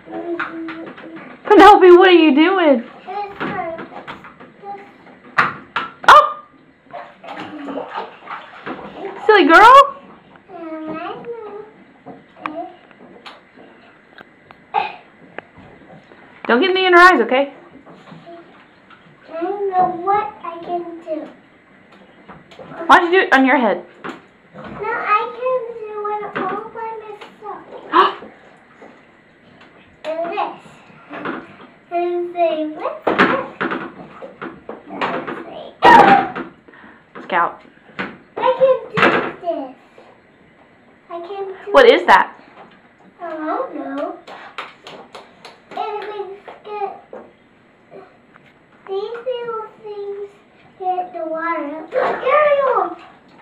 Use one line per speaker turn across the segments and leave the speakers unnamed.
Penelope, what are you doing? Oh! Silly girl! Don't get me in her eyes, okay?
I don't know what I can do.
Why'd you do it on your head?
No, I can do it all by myself. And this. And say, what's this? And say,
Scout.
I can do this. I can do
What is that?
I don't know. And we get these little things get the water. Carry on.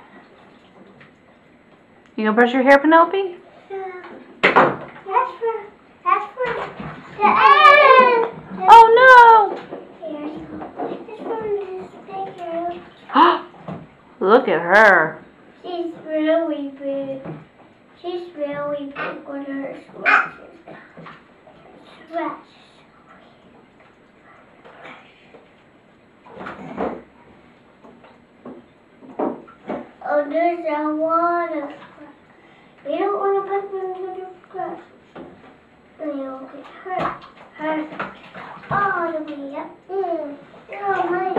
You gonna brush your hair, Penelope?
That's for the end.
Oh
That's for this picture.
no! Look at her.
She's really big. She's really big with her scratches. Scratch. Oh, there's a lot of scratches. We don't want to put them into the scratches. They'll get hurt. Hurt. All the way up. Oh, my.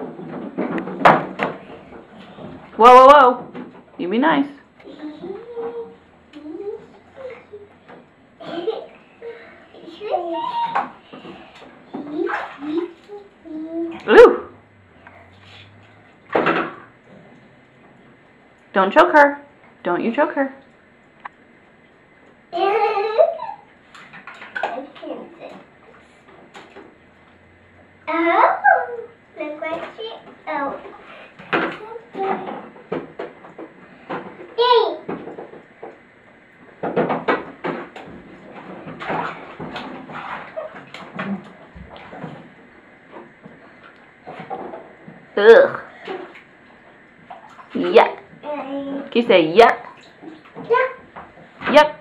Whoa, whoa, whoa. You be nice. Ooh. Don't choke her. Don't you choke her.
Oh, look what she. Oh. Yay!
Ugh. Yuck. Can you say yuck?
Yeah.
Yuck.